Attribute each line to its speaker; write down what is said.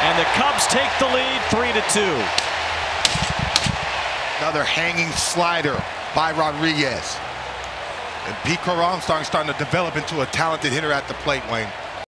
Speaker 1: And the Cubs take the lead 3-2.
Speaker 2: Another hanging slider by Rodriguez. And Crow-Armstrong starting to develop into a talented hitter at the plate, Wayne.